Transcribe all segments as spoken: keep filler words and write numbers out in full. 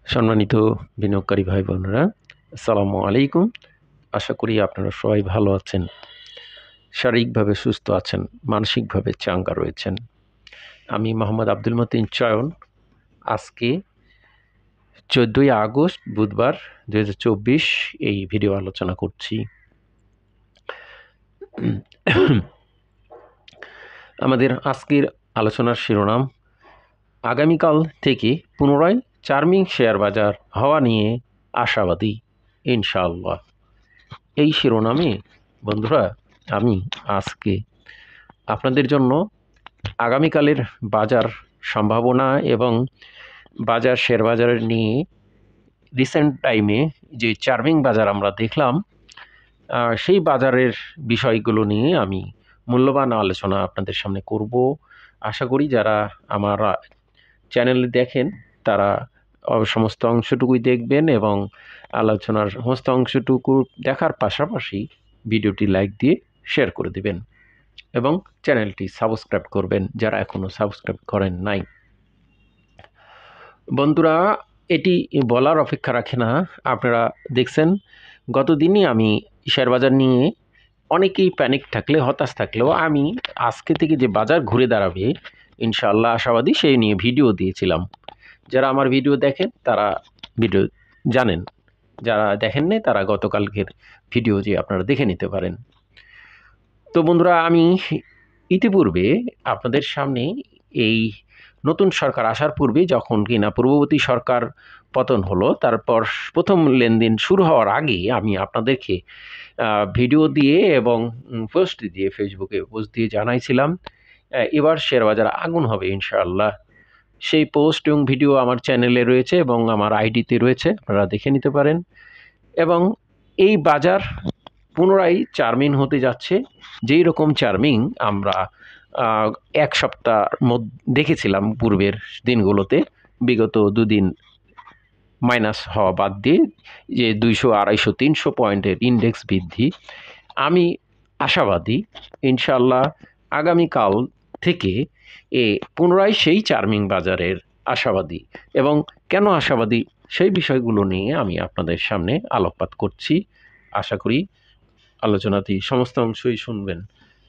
সম্মানিত বিনিয়োগকারী ভাই বোনেরা, আসসালামু আলাইকুম। আশা করি আপনারা সবাই ভালো আছেন, শারীরিকভাবে সুস্থ আছেন, মানসিকভাবে চাঙ্গা রয়েছেন। আমি মোহাম্মদ আব্দুল মতিন চয়ন। আজকে চোদ্দোই আগস্ট বুধবার দুই হাজার চব্বিশ এই ভিডিও আলোচনা করছি। আমাদের আজকের আলোচনার শিরোনাম আগামীকাল থেকে পুনরায় চার্মিং শেয়ার বাজার হওয়া নিয়ে আশাবাদী ইনশাআল্লাহ। এই শিরোনামে বন্ধুরা আমি আজকে আপনাদের জন্য আগামীকালের বাজার সম্ভাবনা এবং বাজার শেয়ার বাজারের নিয়ে রিসেন্ট টাইমে যে চার্মিং বাজার আমরা দেখলাম সেই বাজারের বিষয়গুলো নিয়ে আমি মূল্যবান আলোচনা আপনাদের সামনে করব। আশা করি যারা আমার চ্যানেলে দেখেন তারা সমস্ত অংশটুকুই দেখবেন এবং আলোচনার সমস্ত অংশটুকু দেখার পাশাপাশি ভিডিওটি লাইক দিয়ে শেয়ার করে দিবেন এবং চ্যানেলটি সাবস্ক্রাইব করবেন যারা এখনও সাবস্ক্রাইব করেন নাই। বন্ধুরা, এটি বলার অপেক্ষা রাখে না, আপনারা দেখছেন গতদিনই আমি শেয়ার বাজার নিয়ে অনেকেই প্যানিক থাকলে হতাশ থাকলেও আমি আজকে থেকে যে বাজার ঘুরে দাঁড়াবে ইনশাআল্লাহ আশাবাদী সেই নিয়ে ভিডিও দিয়েছিলাম। যারা আমার ভিডিও দেখেন তারা ভিডিও জানেন, যারা দেখেন নাই তারা গতকালকের ভিডিও যে আপনারা দেখে নিতে পারেন। তো বন্ধুরা, আমি ইতিপূর্বে আপনাদের সামনে এই নতুন সরকার আসার পূর্বে যখন কিনা পূর্ববর্তী সরকার পতন হলো, তারপর প্রথম লেনদেন শুরু হওয়ার আগে আমি আপনাদেরকে ভিডিও দিয়ে এবং পোস্ট দিয়ে ফেসবুকে পোস্ট দিয়ে জানাইছিলাম এবার শেয়ার বাজার আগুন হবে ইনশাআল্লাহ। সেই পোস্ট এবং ভিডিও আমার চ্যানেলে রয়েছে এবং আমার আইডিতে রয়েছে, আপনারা দেখে নিতে পারেন। এবং এই বাজার পুনরায় চার্মিং হতে যাচ্ছে, যেই রকম চার্মিং আমরা এক সপ্তাহ মধ্যে দেখেছিলাম পূর্বের দিনগুলোতে, বিগত দুদিন মাইনাস হওয়া বাদ দিয়ে যে দুইশো আড়াইশো তিনশো পয়েন্টের ইন্ডেক্স বৃদ্ধি, আমি আশাবাদী ইনশাআল্লাহ আগামীকাল থেকে এ পুনরায় সেই চার্মিং বাজারের আশাবাদী। এবং কেন আশাবাদী সেই বিষয়গুলো নিয়ে আমি আপনাদের সামনে আলোকপাত করছি। আশা করি আলোচনাটি সমস্ত অংশই শুনবেন।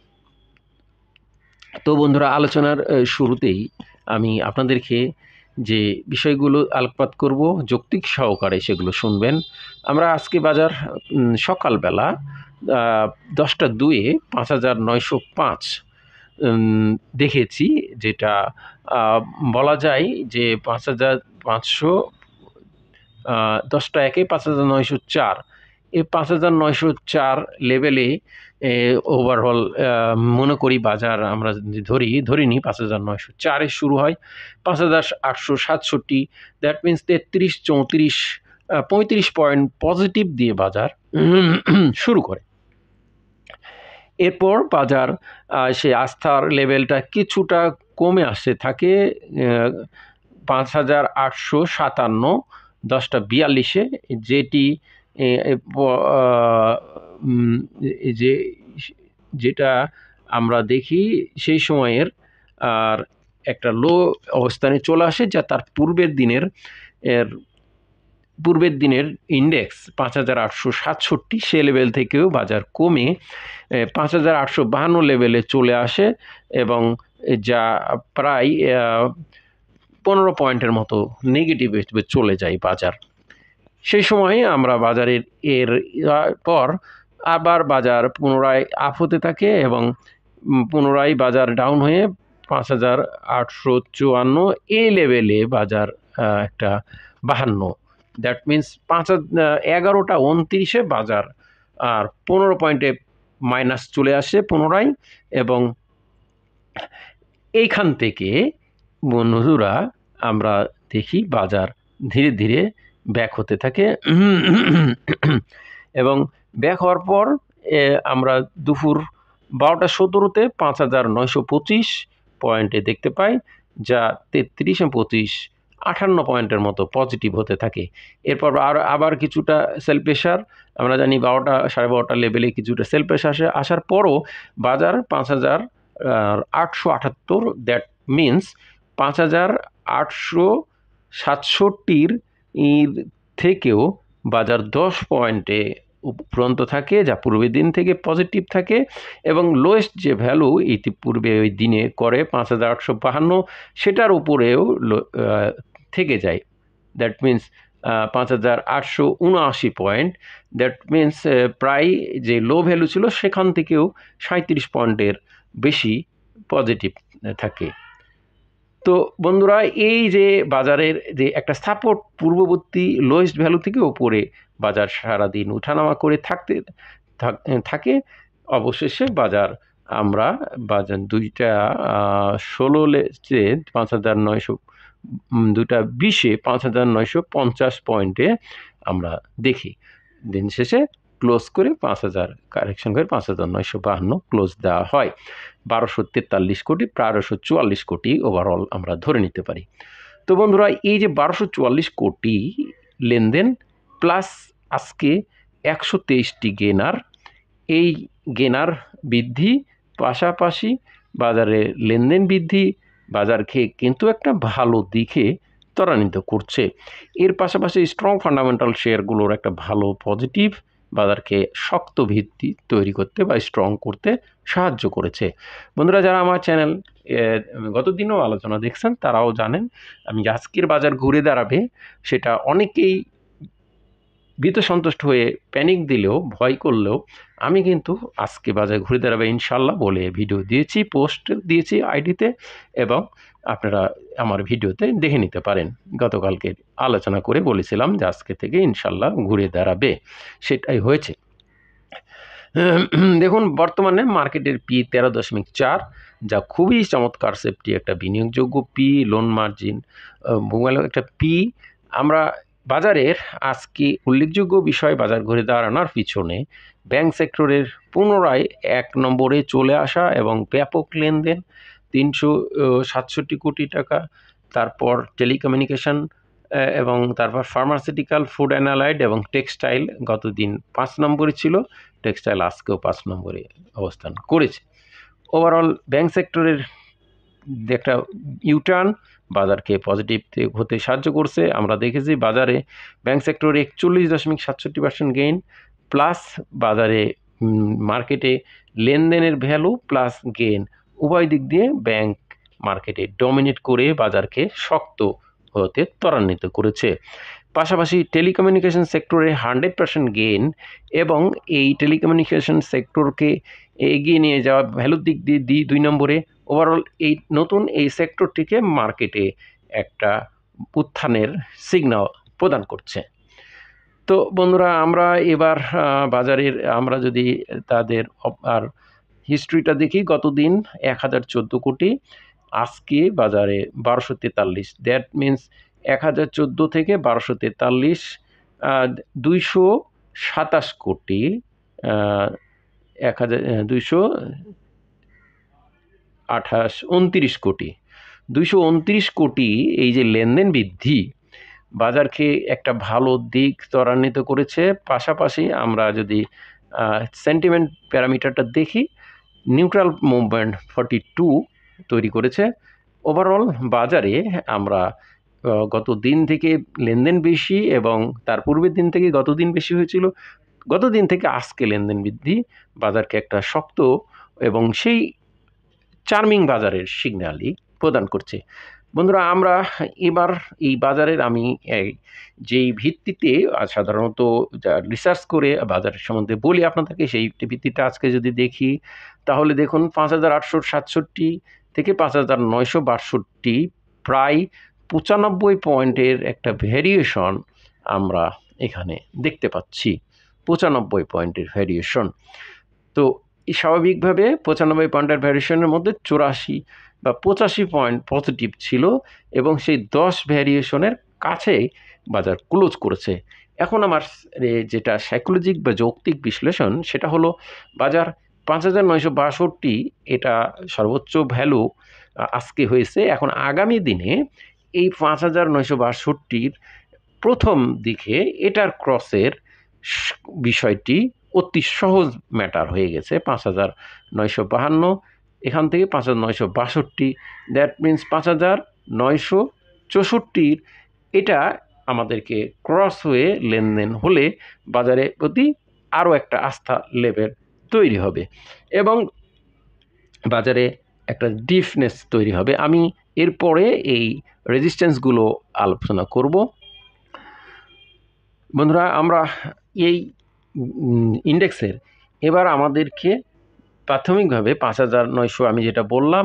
তো বন্ধুরা, আলোচনার শুরুতেই আমি আপনাদেরকে যে বিষয়গুলো আলোকপাত করব যৌক্তিক সহকারে সেগুলো শুনবেন। আমরা আজকে বাজার সকালবেলা দশটা দুয়ে পাঁচ হাজার নয়শো পাঁচ দেখেছি, যেটা বলা যায় যে পাঁচ হাজার পাঁচশো দশটা একে পাঁচ হাজার নয়শো চার এই পাঁচ হাজার নয়শো চার লেভেলে ওভারঅল মনে করি বাজার আমরা ধরি ধরি নি পাঁচ হাজার নয়শো চারে শুরু হয়, পাঁচ হাজার আটশো সাতষট্টি, দ্যাট মিনস তেত্রিশ চৌত্রিশ পঁয়ত্রিশ পয়েন্ট পজিটিভ দিয়ে বাজার শুরু করে। এরপর বাজার সে আস্থার লেভেলটা কিছুটা কমে আসতে থাকে পাঁচ হাজার আটশো সাতান্ন দশটা বিয়াল্লিশে, যেটি যে যেটা আমরা দেখি সেই সময়ের আর একটা লো অবস্থানে চলে আসে, যা তার পূর্বের দিনের এর পূর্বের দিনের ইন্ডেক্স পাঁচ হাজার আটশো সাতষট্টি সে লেভেল থেকেও বাজার কমে পাঁচ হাজার আটশো বাহান্ন লেভেলে চলে আসে এবং যা প্রায় পনেরো পয়েন্টের মতো নেগেটিভ চলে যায় বাজার। সেই সময় আমরা বাজারের এর পর আবার বাজার পুনরায় আপ হতে থাকে এবং পুনরায় বাজার ডাউন হয়ে পাঁচ হাজার আটশো চুয়ান্ন এই লেভেলে বাজার একটা বাহান্ন, দ্যাট মিন্স পাঁচ এগারোটা উনত্রিশে বাজার আর পনেরো পয়েন্টে মাইনাস চলে আসে পুনরায়। এবং এইখান থেকে বন্ধুরা আমরা দেখি বাজার ধীরে ধীরে ব্যাক হতে থাকে এবং ব্যাক হওয়ার পর আমরা দুপুর বারোটা সতেরোতে পাঁচ হাজার নয়শো পঁচিশ পয়েন্টে দেখতে পাই, যা তেত্রিশে পঁচিশ আটান্ন পয়েন্টের মতো পজিটিভ হতে থাকে। এরপর আর আবার কিছুটা সেল প্রেশার, আমরা জানি বারোটা সাড়ে বারোটা লেভেলে কিছুটা সেল প্রেশার আসে, আসার পরও বাজার পাঁচ হাজার আটশো আটাত্তর, দ্যাট মিন্স পাঁচ হাজার আটশো সাতষট্টির এর থেকেও বাজার দশ পয়েন্টে উপরন্ত থাকে, যা পূর্বের দিন থেকে পজিটিভ থাকে, এবং লোয়েস্ট যে ভ্যালু ইতিপূর্বে ওই দিনে করে পাঁচ হাজার আটশো বাহান্ন সেটার উপরেও থেকে যায়। দ্যাট মিন্স পাঁচ হাজার আটশো উনআশি পয়েন্ট, দ্যাট মিন্স প্রায় যে লো ভ্যালু ছিল সেখান থেকেও সাঁত্রিশ পয়েন্টের বেশি পজিটিভ থাকে। তো বন্ধুরা, এই যে বাজারের যে একটা সাপোর্ট পূর্ববর্তী লোয়েস্ট ভ্যালু থেকে ওপরে বাজার সারাদিন উঠানামা করে থাকতে থাকে, অবশেষে বাজার আমরা বাজার দুইটা ষোলো যে পাঁচ হাজার নয়শো দুটা বিশে পাঁচ হাজার নয়শো পঞ্চাশ পয়েন্টে আমরা দেখি। দিন শেষে ক্লোজ করে পাঁচ হাজার কারেকশন করে পাঁচ হাজার নয়শো বাহান্ন ক্লোজ দেওয়া হয়। বারোশো তেতাল্লিশ কোটি বারোশো চুয়াল্লিশ কোটি ওভারঅল আমরা ধরে নিতে পারি। তো বন্ধুরা, এই যে বারোশো চুয়াল্লিশ কোটি লেনদেন প্লাস আজকে একশো তেইশটি গেনার, এই গেনার বৃদ্ধি পাশাপাশি বাজারে লেনদেন বৃদ্ধি বাজারকে কিন্তু একটা ভালো দিকে ত্বরান্বিত করছে। এর পাশাপাশি স্ট্রং ফান্ডামেন্টাল শেয়ারগুলোর একটা ভালো পজিটিভ বাজারকে শক্ত ভিত্তি তৈরি করতে বা স্ট্রং করতে সাহায্য করেছে। বন্ধুরা, যারা আমার চ্যানেল গত দিনও আলোচনা দেখছেন তারাও জানেন আমি আজকের বাজার ঘুরে দাঁড়াবে সেটা অনেকেই ভীত সন্তুষ্ট হয়ে প্যানিক দিলেও ভয় করলেও আমি কিন্তু আজকে বাজার ঘুরে দাঁড়াবে ইনশাল্লাহ বলে ভিডিও দিয়েছি, পোস্ট দিয়েছি আইডিতে, এবং আপনারা আমার ভিডিওতে দেখে নিতে পারেন। গতকালকে আলোচনা করে বলেছিলাম যে আজকে থেকে ইনশাল্লাহ ঘুরে দাঁড়াবে, সেটাই হয়েছে। দেখুন, বর্তমানে মার্কেটের পি তেরো দশমিক চার, যা খুবই চমৎকার সেফটি একটা বিনিয়োগযোগ্য পি, লোন মার্জিন মোবাইল একটা পি। আমরা বাজারের আজকে উল্লেখযোগ্য বিষয় বাজার ঘুরে দাঁড়ানোর পিছনে ব্যাংক সেক্টরের পুনরায় এক নম্বরে চলে আসা এবং ব্যাপক লেনদেন তিনশো সাতষট্টি কোটি টাকা, তারপর টেলিকমিউনিকেশন এবং তারপর ফার্মাসিউটিক্যাল, ফুড অ্যান্ড এবং টেক্সটাইল গতদিন পাঁচ নম্বরে ছিল, টেক্সটাইল আজকেও পাঁচ নম্বরে অবস্থান করেছে। ওভারঅল ব্যাংক সেক্টরের একটা ইউটার্ন বাজারকে পজিটিভ হতে সাহায্য করছে। আমরা দেখেছি বাজারে ব্যাংক সেক্টরে একচল্লিশ দশমিক সাতষট্টি পার্সেন্ট গেইন, প্লাস বাজারে মার্কেটে লেনদেনের ভ্যালু প্লাস গেইন উভয় দিক দিয়ে ব্যাংক মার্কেটে ডমিনেট করে বাজারকে শক্ত হতে ত্বরান্বিত করেছে। পাশাপাশি টেলিকমিউনিকেশন সেক্টরে হান্ড্রেড পার্সেন্ট গেইন এবং এই টেলিকমিউনিকেশন সেক্টরকে এগিয়ে নিয়ে যাওয়া ভ্যালুর দিক দিয়ে দিই দুই নম্বরে। ওভারঅল এই নতুন এই সেক্টরটিকে মার্কেটে একটা উত্থানের সিগন্যাল প্রদান করছে। তো বন্ধুরা, আমরা এবার বাজারের আমরা যদি তাদের আর হিস্ট্রিটা দেখি, গতদিন এক হাজার চোদ্দো কোটি, আজকে বাজারে বারোশো তেতাল্লিশ, দ্যাট মিন্স এক হাজার চোদ্দো থেকে বারোশো তেতাল্লিশ, দুইশো সাতাশ কোটি, এক হাজার দুইশো আঠাশ উনত্রিশ কোটি, দুইশো উনত্রিশ কোটি এই যে লেনদেন বৃদ্ধি বাজারকে একটা ভালো দিক ত্বরান্বিত করেছে। পাশাপাশি আমরা যদি সেন্টিমেন্ট প্যারামিটারটা দেখি, নিউট্রাল মুভমেন্ট ফর্টি টু তৈরি করেছে। ওভারঅল বাজারে আমরা গত দিন থেকে লেনদেন বেশি এবং তার পূর্বের দিন থেকে গত দিন বেশি হয়েছিল, গত দিন থেকে আজকে লেনদেন বৃদ্ধি বাজারকে একটা শক্ত এবং সেই চার্মিং বাজারের সিগন্যালই প্রদান করছে। বন্ধুরা, আমরা এবার এই বাজারের আমি যেই ভিত্তিতে সাধারণত রিসার্চ করে বাজারের সম্বন্ধে বলি আপনাদেরকে, সেই ভিত্তিটা আজকে যদি দেখি তাহলে দেখুন পাঁচ হাজার আটশো সাতষট্টি থেকে পাঁচ হাজার নয়শো বাষট্টি, প্রায় পঁচানব্বই পয়েন্টের একটা ভ্যারিয়েশন আমরা এখানে দেখতে পাচ্ছি, পঁচানব্বই পয়েন্টের ভ্যারিয়েশন। তো স্বাভাবিকভাবে পঁচানব্বই পয়েন্টের ভ্যারিয়েশনের মধ্যে চুরাশি বা পঁচাশি পয়েন্ট পজিটিভ ছিল এবং সেই দশ ভ্যারিয়েশনের কাছে বাজার ক্লোজ করেছে। এখন আমার যেটা সাইকোলজিক বা যৌক্তিক বিশ্লেষণ সেটা হলো বাজার পাঁচ হাজার নয়শো বাষট্টি এটা সর্বোচ্চ ভ্যালু আজকে হয়েছে। এখন আগামী দিনে এই পাঁচ হাজার নয়শো বাষট্টির প্রথম দিকে এটার ক্রসের বিষয়টি অতি সহজ ম্যাটার হয়ে গেছে। পাঁচ হাজার নয়শো বাহান্ন এখান থেকে পাঁচ হাজার নয়শো বাষট্টি, দ্যাট মিন্স পাঁচ হাজার নয়শো চৌষট্টির এটা আমাদেরকে ক্রস হয়ে লেনদেন হলে বাজারে প্রতি আরও একটা আস্থা লেভেল তৈরি হবে এবং বাজারে একটা ডিফনেস তৈরি হবে। আমি এরপরে এই রেজিস্ট্যান্সগুলো আলোচনা করব। বন্ধুরা, আমরা এই ইন্ডেক্সের এবার আমাদেরকে প্রাথমিকভাবে পাঁচ হাজার নয়শো আমি যেটা বললাম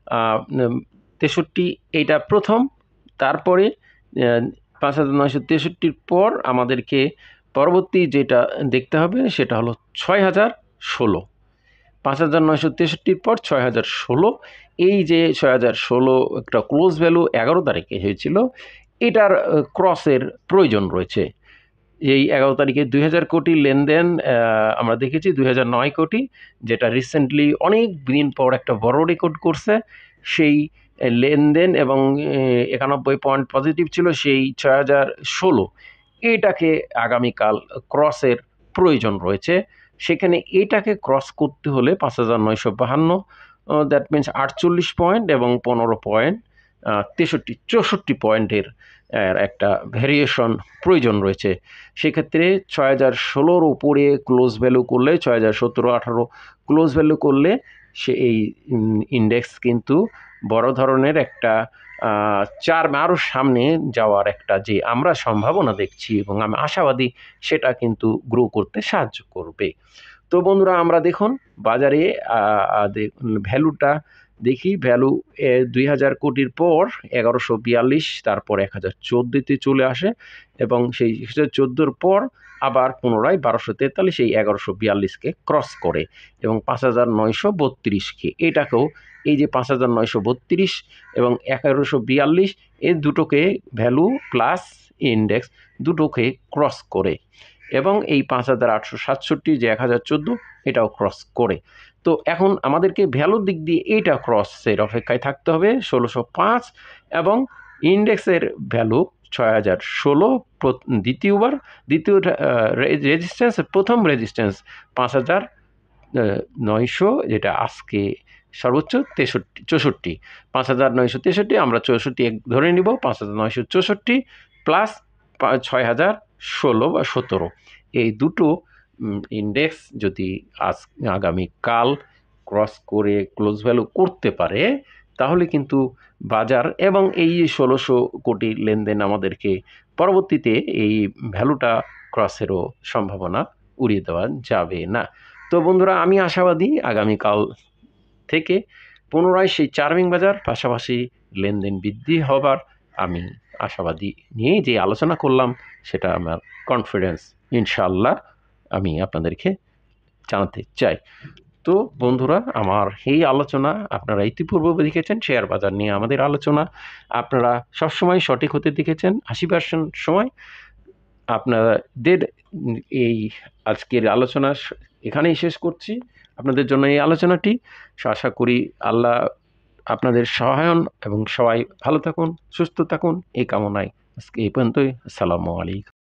তেষট্টি, এইটা প্রথম, তারপরে পাঁচ হাজার নয়শো তেষট্টির পর আমাদেরকে পরবর্তী যেটা দেখতে হবে সেটা হলো ছয় হাজার ষোলো। পাঁচ হাজার নয়শো তেষট্টির পর ছয় হাজার ষোলো, এই যে ছয় হাজার ষোলো একটা ক্লোজ ভ্যালু এগারো তারিখে হয়েছিল, এটার ক্রসের প্রয়োজন রয়েছে। এই এগারো তারিখে দুই হাজার কোটি লেনদেন আমরা দেখেছি, দুই হাজার নয় কোটি, যেটা রিসেন্টলি অনেক দিন পর একটা বড় রেকর্ড করছে। সেই লেনদেন এবং একানব্বই পয়েন্ট পজিটিভ ছিল সেই ছয় হাজার ষোলো, এটাকে আগামীকাল ক্রসের প্রয়োজন রয়েছে। সেখানে এটাকে ক্রস করতে হলে পাঁচ হাজার নয়শো বাহান্ন, দ্যাট মিনস আটচল্লিশ পয়েন্ট এবং পনেরো পয়েন্ট তেষট্টি চৌষট্টি পয়েন্টের একটা ভ্যারিয়েশন প্রয়োজন রয়েছে। সেক্ষেত্রে ছয় হাজার ষোলোর উপরে ক্লোজ ভ্যালু করলে, ছয় হাজার সতেরো আঠারো ক্লোজ ভ্যালু করলে সে এই ইন্ডেক্স কিন্তু বড় ধরনের একটা চার আরও সামনে যাওয়ার একটা যে আমরা সম্ভাবনা দেখছি এবং আমি আশাবাদী, সেটা কিন্তু গ্রো করতে সাহায্য করবে। তো বন্ধুরা, আমরা দেখুন বাজারে ভ্যালুটা দেখি। ভ্যালু দুই হাজার কোটির পর এগারোশো বিয়াল্লিশ, তারপর এক হাজার চোদ্দোতে চলে আসে এবং সেই এক হাজার চোদ্দোর পর আবার পুনরায় বারোশো তেতাল্লিশ, এই এগারোশো বিয়াল্লিশকে ক্রস করে এবং পাঁচ হাজার নয়শো বত্রিশকে, এটাকেও এই যে পাঁচ হাজার নয়শো বত্রিশ এবং এগারোশো বিয়াল্লিশ, এই দুটোকে ভ্যালু প্লাস ইন্ডেক্স দুটোকে ক্রস করে এবং এই পাঁচ হাজার আটশো সাতষট্টি যে এক হাজার চোদ্দো, এটাও ক্রস করে। তো এখন আমাদেরকে ভ্যালুর দিক দিয়ে এইটা ক্রসের অপেক্ষায় থাকতে হবে, ষোলোশো পাঁচ, এবং ইন্ডেক্সের ভ্যালু ছয় হাজার ষোলো দ্বিতীয়বার, দ্বিতীয় রেজিস্ট্যান্স, প্রথম রেজিস্ট্যান্স পাঁচ হাজার নয়শো, যেটা আজকে সর্বোচ্চ তেষট্টি চৌষট্টি, পাঁচ হাজার নয়শো তেষট্টি আমরা চৌষট্টি এক ধরে নিব, পাঁচ হাজার নয়শো চৌষট্টি প্লাস ছয় হাজার ষোলো বা সতেরো, এই দুটো ইন্ডেক্স যদি আজ আগামীকাল ক্রস করে ক্লোজ ভ্যালু করতে পারে, তাহলে কিন্তু বাজার এবং এই ষোলোশো কোটি লেনদেন আমাদেরকে পরবর্তীতে এই ভ্যালুটা ক্রসেরও সম্ভাবনা উড়িয়ে দেওয়া যাবে না। তো বন্ধুরা, আমি আশাবাদী আগামীকাল থেকে পুনরায় সেই চার্মিং বাজার পাশাপাশি লেনদেন বৃদ্ধি হবার আমি আশাবাদী নিয়ে যে আলোচনা করলাম, সেটা আমার কনফিডেন্স ইনশাআল্লাহ আমি আপনাদেরকে জানাতে চাই। তো বন্ধুরা, আমার এই আলোচনা আপনারা ইতিপূর্বে দেখেছেন, শেয়ার বাজার নিয়ে আমাদের আলোচনা আপনারা সবসময় সঠিক হতে দেখেছেন আশি পার্সেন্ট সময়। আপনাদের এই আজকের আলোচনা এখানেই শেষ করছি, আপনাদের জন্য এই আলোচনাটি। আশা করি আল্লাহ আপনাদের সহায়ন এবং সবাই ভালো থাকুন, সুস্থ থাকুন, এই কামনায় আজকে এই পর্যন্তই। আসসালামু আলাইকুম।